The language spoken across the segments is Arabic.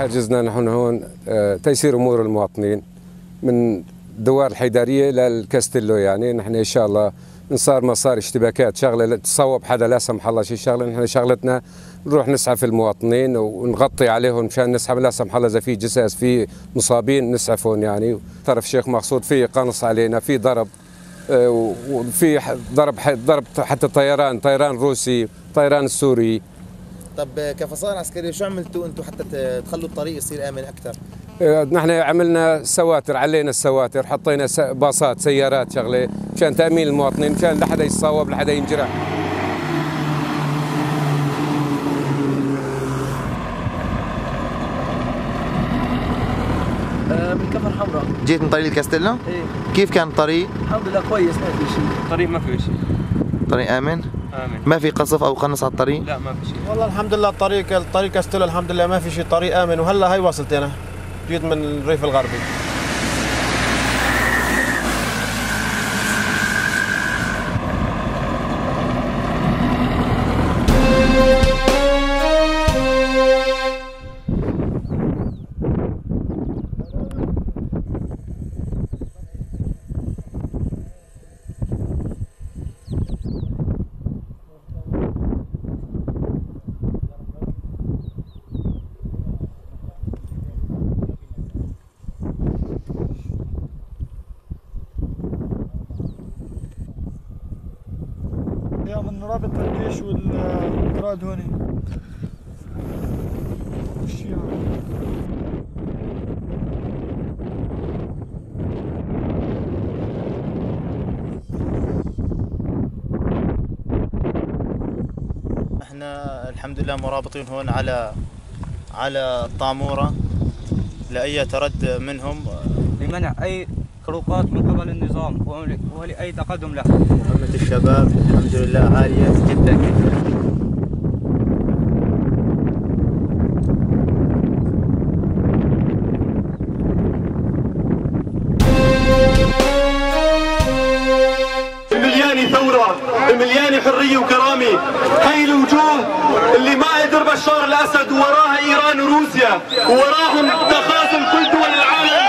حاجزنا نحن هون تيسير امور المواطنين من دوار الحيدريه للكاستيلو. يعني نحن ان شاء الله ان صار ما صار اشتباكات شغله تصوب حدا لا سمح الله شي شغله، نحن شغلتنا نروح نسعف المواطنين ونغطي عليهم مشان نسحب لا سمح الله اذا في جثث في مصابين نسعفهم. يعني طرف شيخ مقصود في قنص علينا، في ضرب وفي ضرب حتى طيران روسي، طيران السوري. طب كفصائل عسكريه شو عملتوا انتم حتى تخلوا الطريق يصير امن اكثر؟ نحن عملنا سواتر، علينا السواتر، حطينا باصات سيارات شغله مشان تامين المواطنين، مشان لا حدا يتصاوب لا حدا ينجرح. من كفر حمراء. جيت من طريق الكاستيلو؟ ايه. كيف كان الطريق؟ الحمد لله كويس، ما في شيء. الطريق ما في شيء. طريق امن؟ امن. ما في قصف او قنص على الطريق؟ لا ما في شيء. والله الحمد لله الطريق كاستيلو الحمد لله ما في شيء، طريق امن. وهلا هاي وصلت انا، جيت من الريف الغربي. من رابط الجيش والطراد هوني والشيعة. احنا الحمد لله مرابطين هون على الطامورة لأي ترد منهم لمنع أي خروقات من قبل النظام ولأي تقدم له. مهمة الشباب الحمد لله عالية جدا جدا. الملياني ثورة، الملياني حرية وكرامة. هاي الوجوه اللي ما قدر بشار الأسد ووراها إيران وروسيا ووراهم تخاذل كل دول العالم.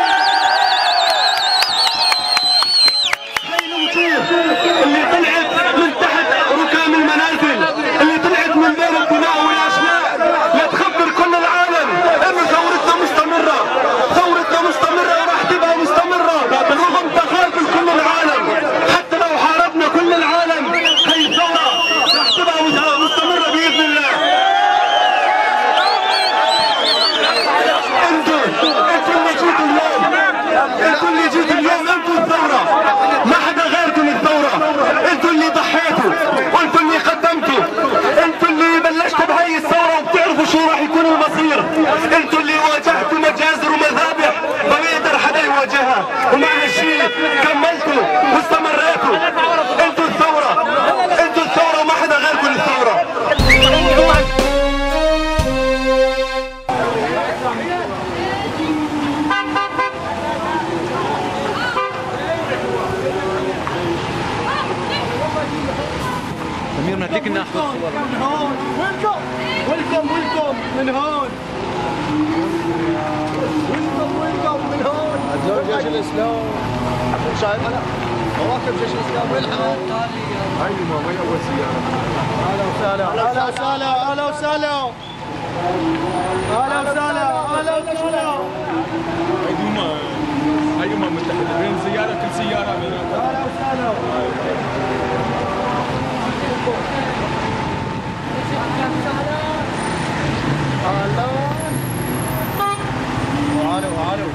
هاي الوجوه اللي طلعت من تحت ركام المنازل، اللي طلعت من بين الدماء والأشلاء لتخبر كل العالم إنه ثورتنا مستمرة، ثورتنا مستمرة وراح تبقى مستمرة رغم تخاذل كل العالم. حتى لو حاربنا كل العالم هي الثورة راح تبقى مستمرة بإذن الله. انتوا اللي جيتوا اليوم، انتوا اللي جيتوا اليوم، انتوا الثورة، ما حدا غيركم الثورة. انتوا اللي ضحيتوا وانتوا اللي قدمتوا، انتوا اللي بلشتوا بهي الثورة وبتعرفوا شو راح يكون المصير. انتوا اللي واجهتوا مجازر ومذابح ما بيقدر حدا يواجهها، ومع هالشيء كملتوا واستمريتوا. انتوا الثورة، انتوا الثورة وما حدا غيركم الثورة. أمير بدك ناخذ صور. من هون ويلكم من هون. ويلكم من هون. هذول جيش الاسلام. شايف انا مواكب جيش الاسلام والحمام. هاي ما هي اول سياره. اهلا وسهلا اهلا وسهلا اهلا وسهلا اهلا وسهلا اهلا وسهلا. هاي أمم متحدة بين سيارة كل سيارة بيناتها. اهلا وسهلا. وعلو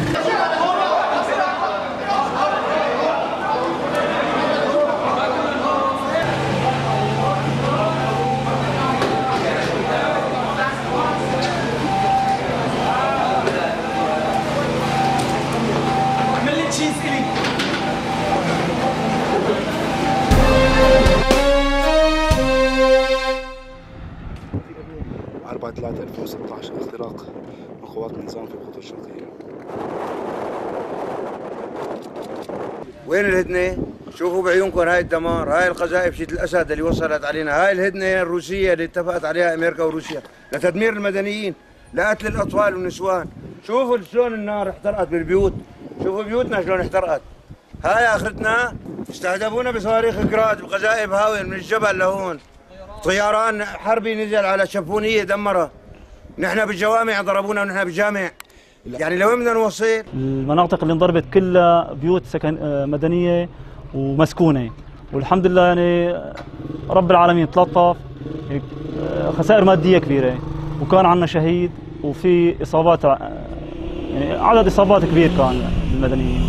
ملي تشيز إلي 4/3/2016 اختراق من قوات النظام في الخطوط الشرقية. وين الهدنة؟ شوفوا بعيونكم هاي الدمار، هاي القذائف شيت الأسد اللي وصلت علينا، هاي الهدنة الروسية اللي اتفقت عليها أمريكا وروسيا لتدمير المدنيين. لقتل الاطفال والنسوان. شوفوا شلون النار احترقت بالبيوت، شوفوا بيوتنا شلون احترقت. هاي اخرتنا. استهدفونا بصواريخ جراد بقذائف هاوية من الجبل لهون. طيران حربي نزل على شفونيه دمرها. نحن بالجوامع ضربونا ونحن بالجامع. يعني لوين بدنا نوصل؟ المناطق اللي انضربت كلها بيوت سكن مدنيه ومسكونه، والحمد لله يعني رب العالمين تلطف. خسائر ماديه كبيره، وكان عندنا شهيد وفي اصابات، يعني عدد اصابات كبير كان للمدنيين.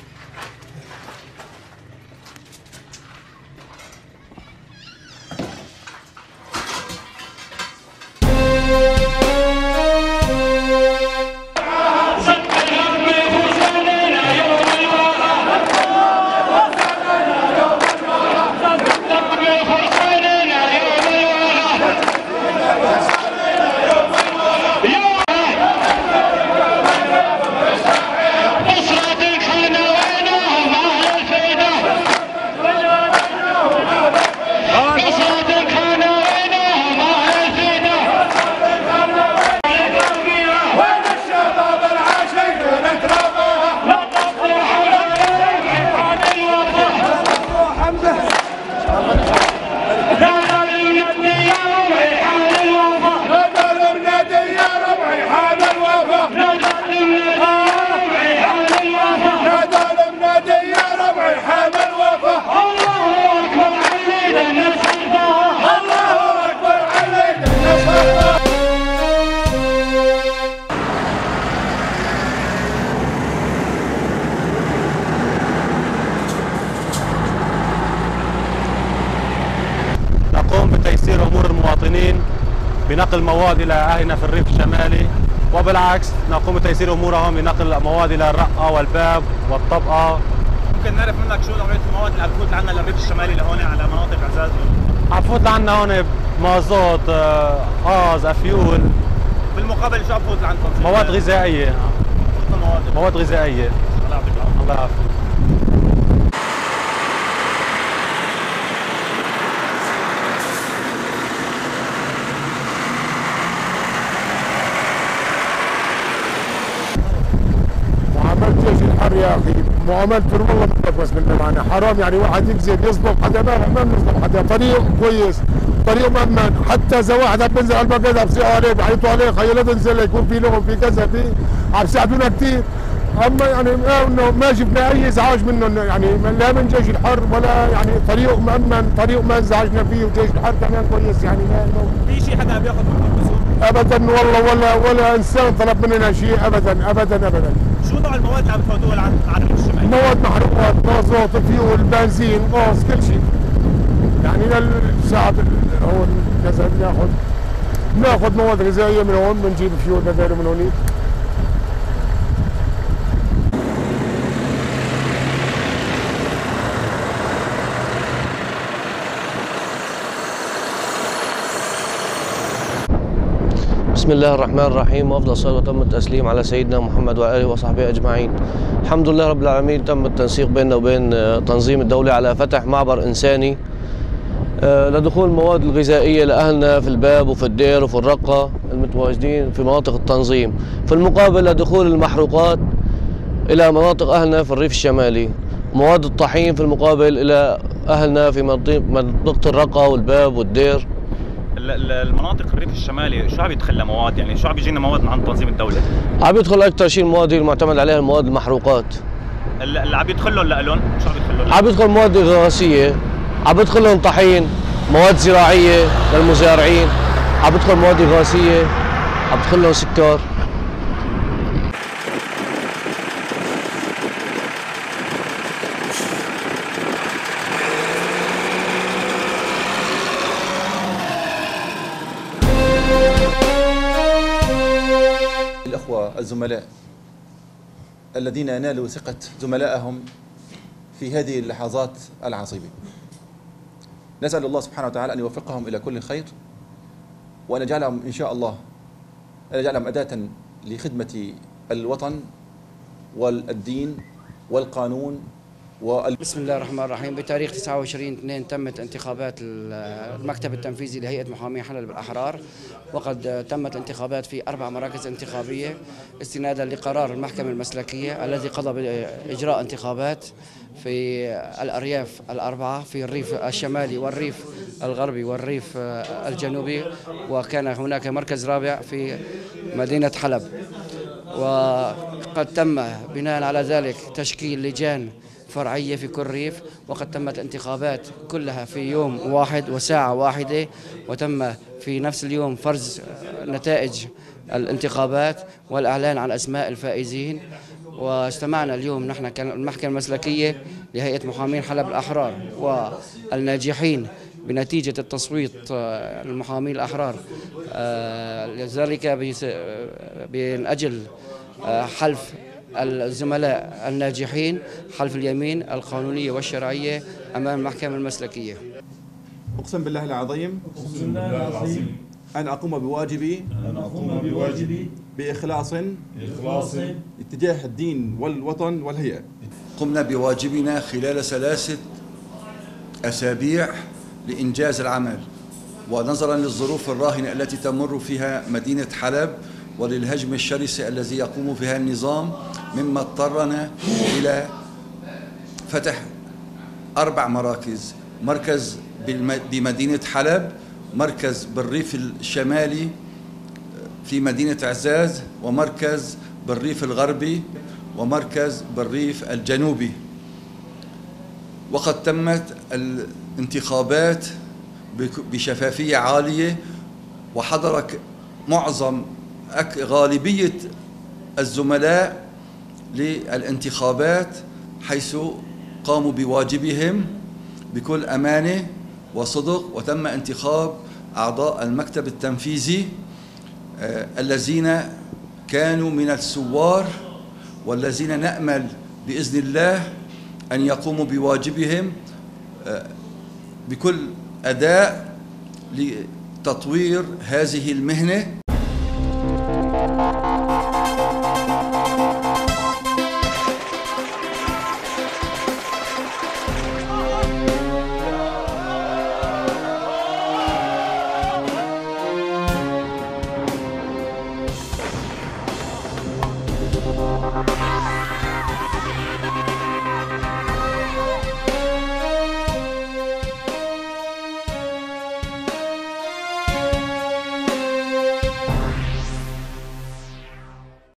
نقوم بتيسير أمور المواطنين بنقل مواد إلى أهلنا في الريف الشمالي، وبالعكس نقوم بتيسير أمورهم بنقل مواد إلى الرقة والباب والطبقة. ممكن نعرف منك شو نوعية المواد اللي عم تفوت لعنا للريف الشمالي لهون على مناطق عزاز؟ عم تفوت لعنا هون مازوت، غاز، أفيول. بالمقابل شو عم تفوت لعنا تنظيم؟ مواد غذائية. مواد غذائية. الله يعطيك العافية. الله يعافيك. جيش الحر يا اخي معاملته والله بتنفس منه معنا، حرام يعني واحد يكذب يصدم حدا، ما بنصدم حدا. طريق كويس، طريق مأمن، حتى اذا واحد عم بينزل على المقعد عم بيصيحوا عليه بيعيطوا عليه خيي لا تنزل يكون في لغم في كذا في، عم بيساعدونا كثير. اما يعني انه ما شفنا اي ازعاج منهم يعني لا من جيش الحر ولا يعني طريق مأمن، طريق ما انزعجنا فيه، وجيش الحر كمان كويس يعني في شيء حدا عم ياخذ منكم بسوق؟ ابدا والله ولا انسان طلب مننا شيء ابدا ابدا ابدا. شو نوع المواد اللي عم تفوتوها على الريف الشمالي؟ مواد محروقات، مازوت، فيول، بنزين، غاز، كل شيء. يعني للشعب هون كذا بناخذ مواد غذائيه من هون، بنجيب فيول بداله من هونيك. بسم الله الرحمن الرحيم، وافضل الصلاه وتم التسليم على سيدنا محمد واله وصحبه اجمعين. الحمد لله رب العالمين، تم التنسيق بيننا وبين تنظيم الدوله على فتح معبر انساني لدخول المواد الغذائيه لاهلنا في الباب وفي الدير وفي الرقه المتواجدين في مناطق التنظيم، في المقابل لدخول المحروقات الى مناطق اهلنا في الريف الشمالي، مواد الطحين في المقابل الى اهلنا في منطقه الرقه والباب والدير. المناطق الريف الشمالي شو عم يدخل مواد، يعني شو عم يجينا مواد من عند تنظيم الدولة؟ عم يدخل اكثر شيء المواد المعتمد عليها المواد المحروقات. اللي عم يدخل لهم لهم شو عم يدخل لهم؟ عم يدخل مواد غراسية، عم يدخل لهم طحين، مواد زراعية للمزارعين، عم يدخل مواد غراسية، عم يدخل لهم سكر. الأخوة الزملاء الذين نالوا ثقة زملائهم في هذه اللحظات العصيبة، نسأل الله سبحانه وتعالى أن يوفقهم إلى كل خير، وأن يجعلهم إن شاء الله أداة لخدمة الوطن والدين والقانون بسم الله الرحمن الرحيم. بتاريخ 29/2 تمت انتخابات المكتب التنفيذي لهيئة محامي حلب الأحرار، وقد تمت الانتخابات في 4 مراكز انتخابية استنادا لقرار المحكمة المسلكية الذي قضى بإجراء انتخابات في الأرياف ال4 في الريف الشمالي والريف الغربي والريف الجنوبي، وكان هناك مركز رابع في مدينة حلب. وقد تم بناء على ذلك تشكيل لجان فرعية في كل ريف، وقد تمت الانتخابات كلها في يوم واحد وساعة واحدة، وتم في نفس اليوم فرز نتائج الانتخابات والإعلان عن أسماء الفائزين. واجتمعنا اليوم نحن المحكمة المسلكية لهيئة محامين حلب الأحرار والناجحين بنتيجة التصويت المحامين الأحرار، لذلك من أجل حلف الزملاء الناجحين حلف اليمين القانونية والشرعية أمام المحكمة المسلكية. أقسم بالله العظيم أن أقوم بواجبي بإخلاص اتجاه الدين والوطن والهيئة. قمنا بواجبنا خلال 3 أسابيع لإنجاز العمل، ونظرا للظروف الراهنة التي تمر فيها مدينة حلب وللهجم الشرس الذي يقوم بها النظام، مما اضطرنا إلى فتح 4 مراكز: مركز بمدينة حلب، مركز بالريف الشمالي في مدينة عزاز، ومركز بالريف الغربي، ومركز بالريف الجنوبي. وقد تمت الانتخابات بشفافية عالية، وحضر غالبية الزملاء للانتخابات، حيث قاموا بواجبهم بكل أمانة وصدق. وتم انتخاب أعضاء المكتب التنفيذي الذين كانوا من الثوار، والذين نأمل بإذن الله أن يقوموا بواجبهم بكل أداء لتطوير هذه المهنة